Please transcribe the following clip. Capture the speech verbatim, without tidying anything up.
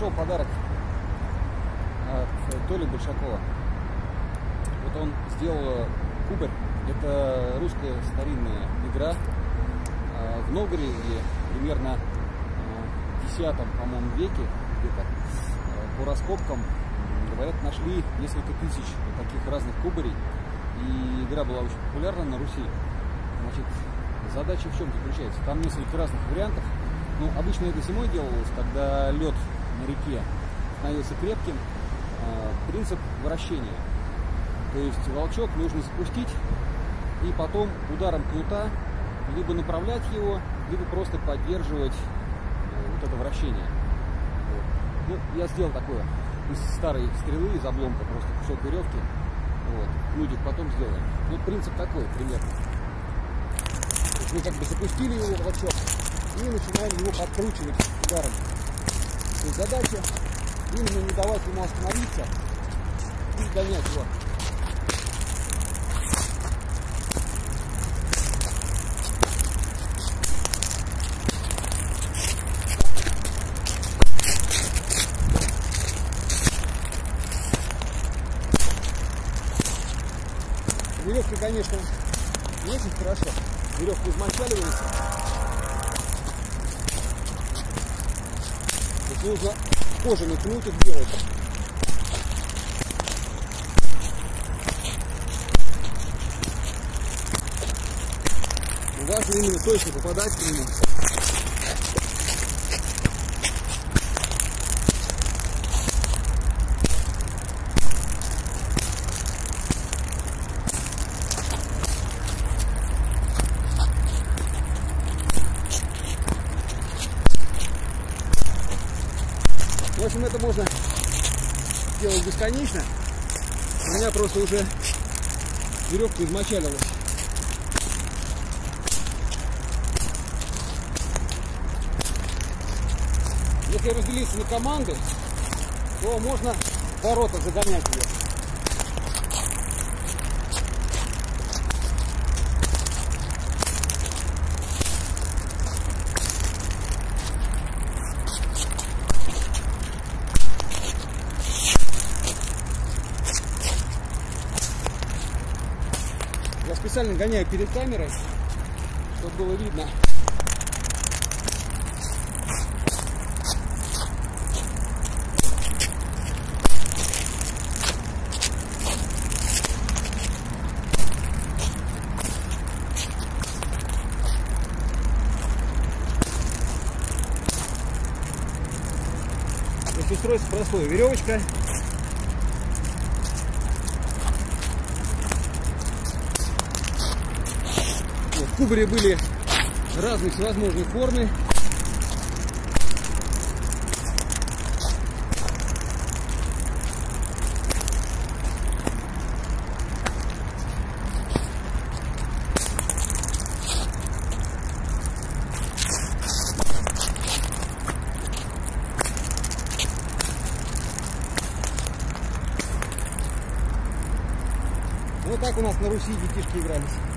пришел подарок от Толи Большакова. Вот он сделал кубарь. Это русская старинная игра. В Новгороде примерно в десятом, по-моему, веке, где-то по раскопкам, говорят, нашли несколько тысяч таких разных кубарей. И игра была очень популярна на Руси. Значит, задача в чем заключается? Там несколько разных вариантов. Ну, обычно это зимой делалось, когда лед на реке становился крепким. Принцип вращения. То есть волчок нужно запустить и потом ударом кнута либо направлять его, либо просто поддерживать вот это вращение. Вот. Ну, я сделал такое из старой стрелы, из обломка, просто кусок веревки. Вот. Кнутик потом сделаем. Вот принцип такой примерно. То есть мы как бы запустили его волчок и начинаем его подкручивать ударом. То есть задача именно не давать ему остановиться и гонять его. Веревка, конечно, не очень хорошо. Веревка измочаливается. То есть нужно кожаный кнутик делать. Важно именно точно попадать к нему. В общем, это можно делать бесконечно. У меня просто уже веревка измочалилась. Если разделиться на команды, то можно в ворота загонять ее. Я специально гоняю перед камерой, чтобы было видно. То есть устройство простое. Веревочка. Вот, кубари были разной всевозможной формы. Вот так у нас на Руси детишки игрались.